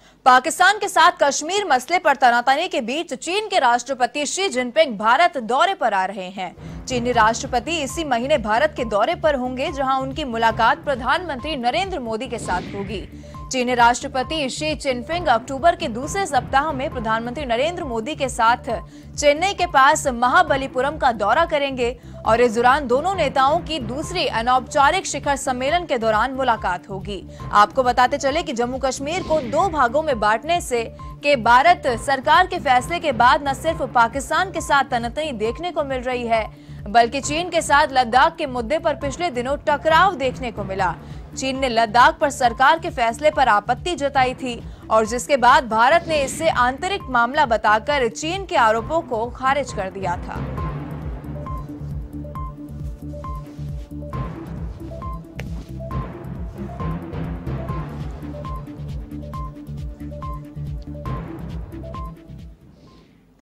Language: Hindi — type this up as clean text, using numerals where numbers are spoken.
पाकिस्तान के साथ कश्मीर मसले पर तनातनी के बीच चीन के राष्ट्रपति शी जिनपिंग भारत दौरे पर आ रहे हैं। चीनी राष्ट्रपति इसी महीने भारत के दौरे पर होंगे, जहां उनकी मुलाकात प्रधानमंत्री नरेंद्र मोदी के साथ होगी। चीनी राष्ट्रपति शी जिनपिंग अक्टूबर के दूसरे सप्ताह में प्रधानमंत्री नरेंद्र मोदी के साथ चेन्नई के पास महाबलीपुरम का दौरा करेंगे और इस दौरान दोनों नेताओं की दूसरी अनौपचारिक शिखर सम्मेलन के दौरान मुलाकात होगी। आपको बताते चले कि जम्मू कश्मीर को 2 भागों में बांटने से के भारत सरकार के फैसले के बाद न सिर्फ पाकिस्तान के साथ तनातनी देखने को मिल रही है, बल्कि चीन के साथ लद्दाख के मुद्दे पर पिछले दिनों टकराव देखने को मिला। चीन ने लद्दाख पर सरकार के फैसले पर आपत्ति जताई थी और जिसके बाद भारत ने इसे आंतरिक मामला बताकर चीन के आरोपों को खारिज कर दिया था।